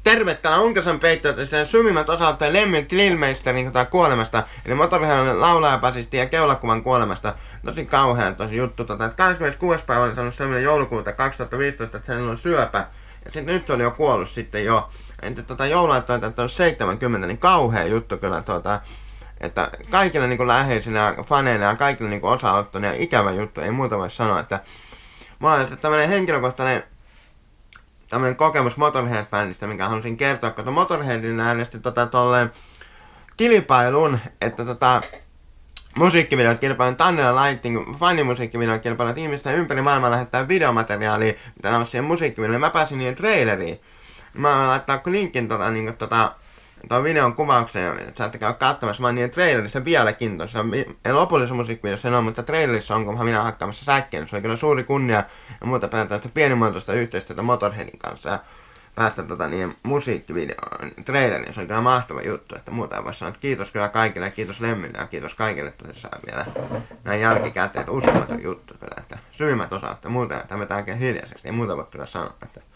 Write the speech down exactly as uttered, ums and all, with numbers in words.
Terve, täällä Unkasen peitto, sen syvimmät osalta Lemmy Grillmeisterin kuolemasta, eli Motorheadin laulajapasisti ja keulakuvan kuolemasta. Tosi kauhea tosi juttu, tota, että kahdeskymmeneskuudes päivä oli sanonut sellainen joulukuuta kaksituhattaviisitoista, että hänellä on syöpä. Ja sitten nyt oli jo kuollut sitten jo. Entä tota jouluaattoita, että on seitsemänkymmentä, niin kauhea juttu kyllä tota. Että kaikille niinku läheisille ja faneille ja kaikille niinku osaottoille ja ikävä juttu, ei muuta voi sanoa, että mulla on tämmönen henkilökohtainen tämmönen kokemus Motorhead-bändistä, minkä halusin kertoa, kun Motorheadin äänesti tota tolleen kilpailun, että tota musiikkivideokilpailun Tunnel Lighting fanimusiikkivideokilpailun ihmistä ympäri maailmaa lähettää videomateriaalia, mitä ne on siihen musiikkivideoon. Mä pääsin niiden traileriin. Mä voin laittaa linkin tota niinku tota tuon videon kuvaukseen, että saatte käydä katsomassa. Mä oon niiden trailerissa vieläkin tuossa. En lopullisessa musiikkivideossa en ole, mutta trailerissa on, kun minä hakkaamassa säkkeen. Se oli kyllä suuri kunnia ja muuta päätään pienimuotoista yhteistyötä Motorheadin kanssa. Ja päästä tota niiden musiikkivideoon traileriin. Se oli kyllä mahtava juttu, että muuta ei voi sanoa. Että kiitos kyllä kaikille ja kiitos Lemmille ja kiitos kaikille tosissaan vielä näin jälkikäteen. Uskomaton juttu kyllä, että syvimmät osaat ja muuta. Tämä vetää oikein hiljaiseksi. Ei muuta voi kyllä sanoa, että